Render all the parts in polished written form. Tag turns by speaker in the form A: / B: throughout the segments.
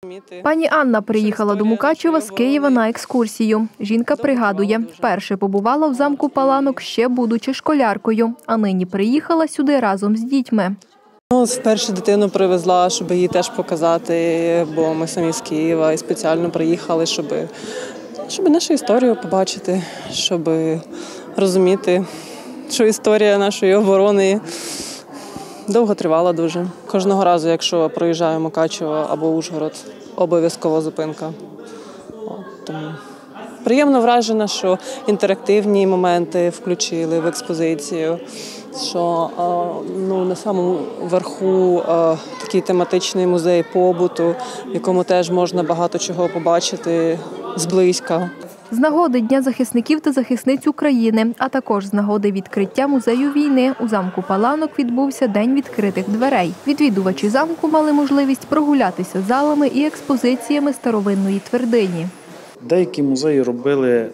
A: Пані Анна приїхала до Мукачева з Києва на екскурсію. Жінка пригадує, вперше побувала в замку Паланок ще будучи школяркою, а нині приїхала сюди разом з дітьми.
B: Вперше дитину привезла, щоб її теж показати, бо ми самі з Києва і спеціально приїхали, щоб нашу історію побачити, щоб розуміти, що історія нашої оборони довго тривала дуже. Кожного разу, якщо проїжджаю Мукачево або Ужгород, обов'язково зупинка. Тому приємно вражена, що інтерактивні моменти включили в експозицію, що на самому верху такий тематичний музей побуту, в якому теж можна багато чого побачити зблизька.
A: З нагоди Дня захисників та захисниць України, а також з нагоди відкриття музею війни у замку Паланок відбувся День відкритих дверей. Відвідувачі замку мали можливість прогулятися залами і експозиціями старовинної твердині.
C: Деякі музеї робили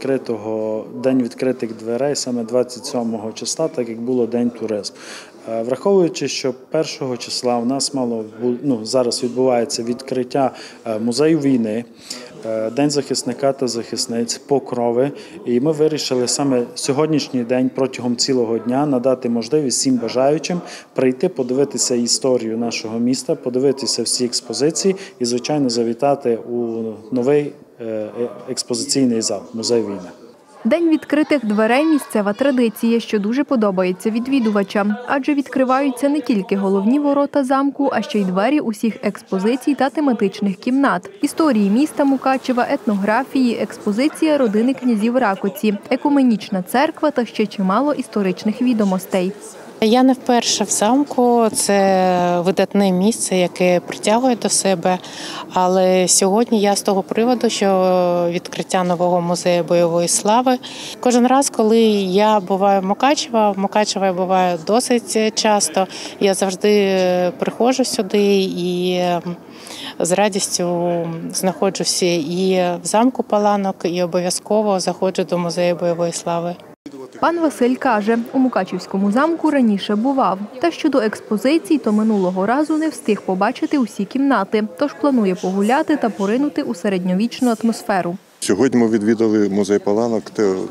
C: День відкритих дверей саме 27 числа, так як було День туризму. Враховуючи, що 1 числа у нас зараз відбувається відкриття музею війни, День захисника та захисниць, покрови, і ми вирішили саме сьогоднішній день протягом цілого дня надати можливість всім бажаючим прийти, подивитися історію нашого міста, подивитися всі експозиції і, звичайно, завітати у новий експозиційний зал музею війни.
A: День відкритих дверей – місцева традиція, що дуже подобається відвідувачам. Адже відкриваються не тільки головні ворота замку, а ще й двері усіх експозицій та тематичних кімнат. Історії міста Мукачева, етнографії, експозиція родини князів Ракоці, екуменічна церква та ще чимало історичних відомостей.
D: Я не вперше в замку, це видатне місце, яке притягує до себе, але сьогодні я з того приводу, що відкриття нового музею бойової слави. Кожен раз, коли я буваю в Мукачево я буваю досить часто, я завжди приходжу сюди і з радістю знаходжуся і в замку Паланок, і обов'язково заходжу до музею бойової слави.
A: Пан Василь каже, у Мукачівському замку раніше бував. Та щодо експозицій, то минулого разу не встиг побачити усі кімнати, тож планує погуляти та поринути у середньовічну атмосферу.
E: Сьогодні ми відвідали музей Паланок,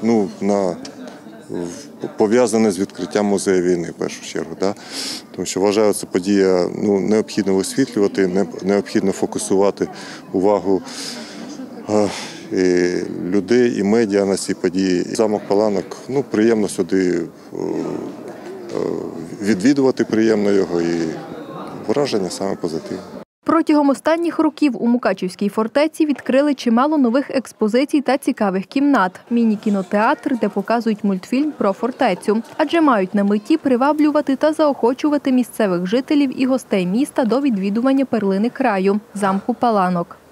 E: пов'язане з відкриттям музею війни, в першу чергу. Тому що вважаю, це подія необхідно висвітлювати, необхідно фокусувати увагу і людей, і медіа на ці події. Замок Паланок, приємно сюди відвідувати, приємно його, і враження саме позитивне.
A: Протягом останніх років у Мукачівській фортеці відкрили чимало нових експозицій та цікавих кімнат. Міні-кінотеатр, де показують мультфільм про фортецю. Адже мають на меті приваблювати та заохочувати місцевих жителів і гостей міста до відвідування перлини краю – замку Паланок.